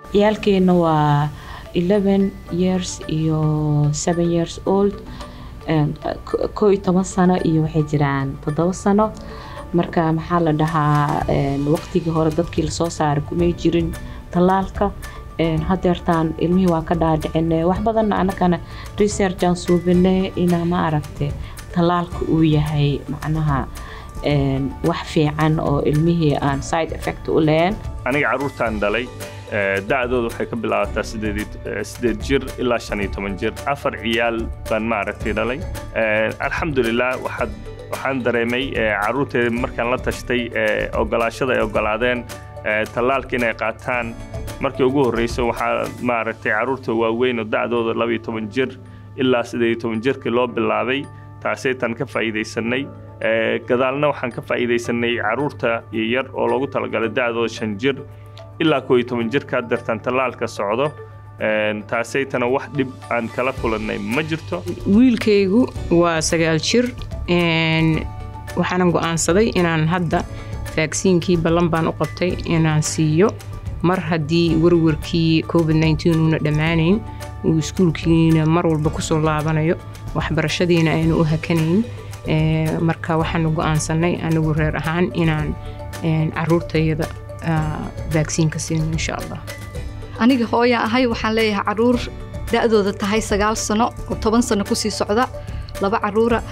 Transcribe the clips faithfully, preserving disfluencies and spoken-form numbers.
ciyaalkeena waa eleven years iyo seven years old koo iyo toban sano iyo waxay jiraan toddoba sano marka maxaa la dhahaa waqtigii hore dadkii la soo saaray kumay jirin talaalka hadeertaan ilmihii waa ka dhaadhicinay wax badan anagana research aan suubinay inaa ma aragtay talaalka uu yahay macnaha wax fiican oo ilmihii aan side effect u leeyahay aniga caruurtaan dhalay da'doodu waxay ka bilaabataa sideed jir ilaa shan iyo toban jir afar ciyaal baan ma aragtay dhalay alxamdulilah waxaad waxaan dareemay caruurteeda markaan la tashtay ogolaashada ay ogolaadeen talaalka inay qaataan markii ugu horreysay waxaa ma aragtay caruurta waaweyn oo da'dooda laba iyo toban jir ilaa siddeed iyo toban jirkii loo bilaabay taasay tan ka faa'iidaysanay gadaalna waxaan ka faa'iidaysanay caruurta yar oo loogu talagalay da'dooda shan jir ilaa koo iyo toban jirka dartan talaalka socdo taasay tan wax dhib aan kala kulannay ma jirto wiilkaygu waa sagaal jir waxaan go'aansaday inaan hadda vaccine-kii ballan baan u qabtay inaan siiyo mar haddii warwarkii covid nineteen uuna dhammaanayn uu iskuulkiina mar walba ku soo laabanayo waxbarashadiina aynu u hakanayn marka waxaanu go'aansanay anigu reer ahaan inaan caruurtayada vaccine ka siino insha allah aniga hooya ahay waxaan leeyahay caruur da'dooda tahay sagaal sano oo toban sano ku sii socda laba caruura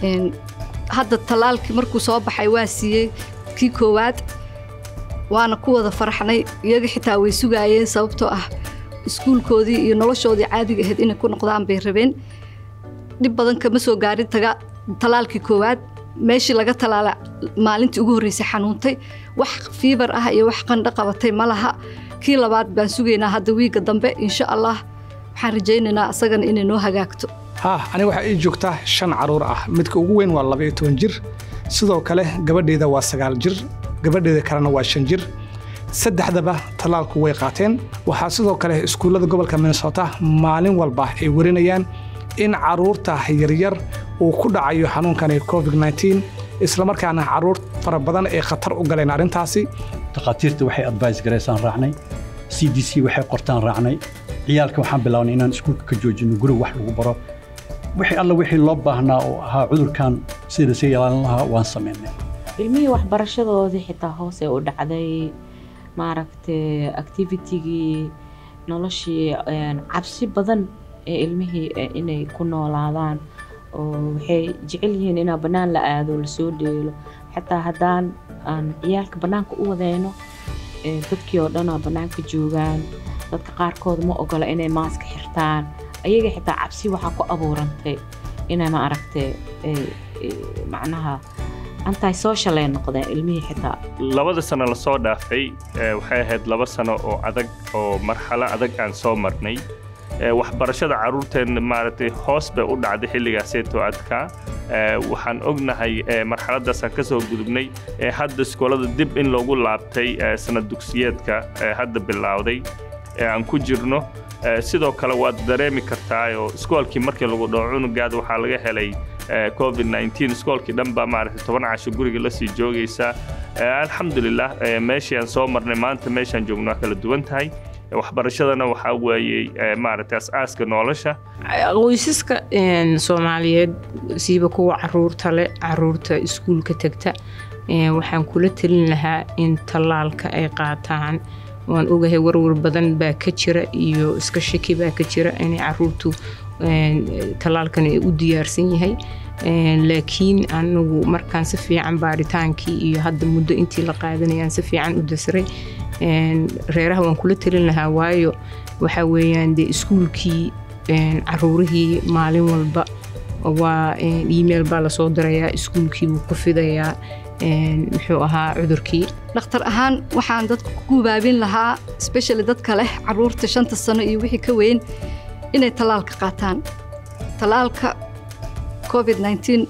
hadda talaalkii markuu soo baxay waa siiyey kii koowaad waana ku wada faraxnay iyaga xitaa way sugaayeen sababtoo ah iskuulkoodii iyo noloshoodii caadiga ahayd inay ku noqdaan bay rabeen dhib badan kama soo gaarin taga talaalkii koowaad meeshii laga talaala maalintii ugu horreysay xanuuntay wax fiibar ah iyo wax qandho qabatay ma laha kii labaad baan sugaynaa hadda wiiga dambe insha allah waxaan rajaynaynaa asagana inay noo hagaagto ها أنا واحد يجوكته شن عرور أه متك وين والله بيتون جر سدوا كله قبل إذا واسقال جر قبل إذا كانوا واشن جر سد حدا به طلال قوي قاتين وحاسدوا كله سكول هذا قبل كمان صوته معلن والبح يورينيان إن عرور تحيرير وكل عيو حنون كان كوفيد ناينتين إسلام كان عرور فربضان خطر وقالين عرين تاسي تقاتيرت وحي أدفايس جريسان راعني سي دي سي وحي قرطان راعني عيالك وحن بلاون إنان سكول كجوجين وقولوا واحد وبرا وحي الله وحي لبه هنا ها عذر كان سيد سيالان لها وان سمينا ilmihii waxbarashadoodii xitaa hoos ay u dhacday maaragtay activity-gii noloshii cabsi badan ee ilmihii inay ku noolaadaan oo waxay jecel yihiin inaa bannaan la aado la soo dheelo xataa haddaan aan ciyaalka bannaanka u wadayno dadkii oo dhan oo bannaanka joogaan dadka qaarkood ma ogola inay maaska xirtaan ayaga xitaa cabsi waxaa ku abuurantay inay ma aragtay macnaha anti social ay noqdeen ilmihii xitaa labada sano la soo dhaafay waxay ahayd laba sano oo adag oo marxalo adag aan soo marnay waxbarashada caruurteena maaragtay hoos bay u dhacday xilligaasaytoo adkaa waxaan ognahay marxaladaasaan ka soo gudubnay hadda iskoolada dib in loogu laabtay sanad dugsiyeedka hadda bilowday aan ku jirno sidoo kale waad dareemi kartaa oo iskoolkii markii lagu dhaco cunugaada waxaa laga helay covid nineteen iskoolkii dhan baa maaragtay toban casho guriga la sii joogaysaa alxamdulilah meeshii aan soo marnay maanta meeshaan joogno waa kala duwan tahay waxbarashadana waxaa weeye maaragtay asaaska nolosha qoysaska Soomaaliyeed siiba kuwa caruurta leh caruurta iskuulka tagta waxaan kula talin lahaa in talaalka ay qaataan waan ogahay warwar badan baa ka jira iyo iska shaki baa ka jira in caruurtu talaalkan ay u diyaarsan yahay laakiin anagu markaan si fiican baaritaankii iyo hadda muddo intii la qaadanayaan si fiican u dasray reeraha waan kula talin lahaa waayo waxa weeyaan de iskuulkii caruurihii maalin walba waa email baa la soo dirayaa iskuulkii wuu ku fidayaa muxuu ahaa cudurkii dhakhtar ahaan waxaan dadku ku baabin lahaa especially dadka leh caruurta shanta sano iyo wixii ka weyn inay talaalka qaataan talaalka covid nineteen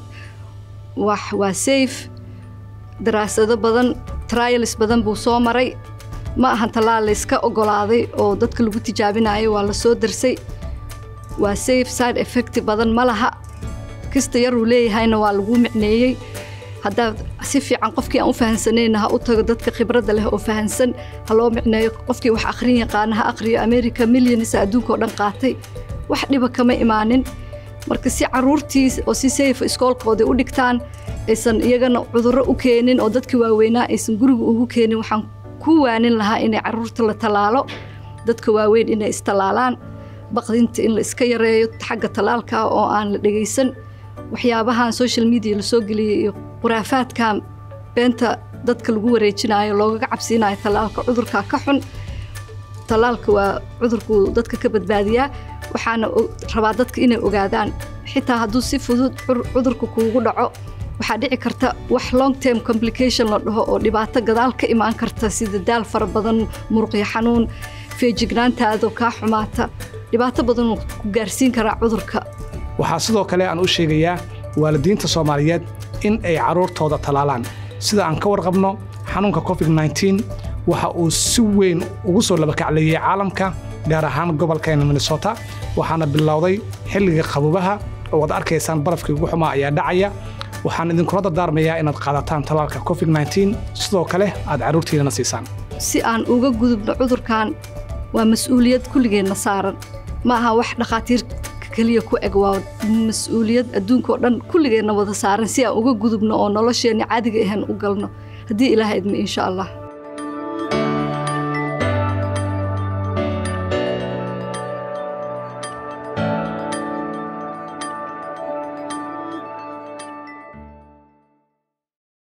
wax waa safe daraasado badan trials badan buu soo maray ma ahan talaal la iska ogolaaday oo dadka lagu tijaabinayo waa la soo darsay waa safe side effect badan ma laha kasta yar uu leeyahayna waa lagu micneeyey haddaa si fiican qofkii aan u fahansanayna ha u tago dadka khibradda leh oo fahansan ha loo micneeyo qofkii wax akhrin yaqaana ha akhriyo America millions adduunka oo dhan qaatay wax dhiba kama imaanin marka si caruurtii oo si safe iskoolkooda u dhigtaan aysan iyagana cudurro u keenin oo dadkii waaweynaa aysan guriga ugu keenin waxaan ku waanin lahaa inay caruurta la talaalo dadka waaweyn inay istalaalaan baqdinta in la iska yareeyo xagga talaalka oo aan la dhageysan waxyaabahan social media la soo geliyay iyo quraafaadkan beenta dadka lagu wareejinayo looga cabsiinayo talaalka cudurka ka xun talaalka waa cudurku dadka ka badbaadiyaa waxaana rabaa dadka inay ogaadaan xitaa hadduu si fudud cudurku kuugu dhaco waxaa dhici karta wax long term complication la dhaho oo dhibaato gadaal ka imaan karta sida daal fara badan muruqyo xanuun feejignaantaada kaa xumaata dhibaato badan uu ku gaarsiin karaa cudurka waxaa sidoo kale aan u sheegayaa waalidiinta Soomaaliyeed in ay caruurtooda talaalaan sida aan ka warqabno xanuunka covid nineteen waxa uu si weyn ugu soo laba kacleeyay caalamka gaar ahaan gobolka Minnesota waxaana bilowday xilliga qabobaha oo wada arkaysaan barafkii ugu xumaa ayaa dhacaya waxaan idin kula dardaarmayaa inaad qaadataan talaalka covid nineteen sidoo kale aad caruurtiina siisaan si aan uga gudubno cudurkan waa mas'uuliyad kulligeena saaran ma aha wax dhaqaatiir kaliya ku eg waa mas'uuliyad adduunka oo dhan kulligeena wada saaran si aan uga gudubno oo nolosheena caadiga ahaan u galno haddii Ilaahay idmo insha Allah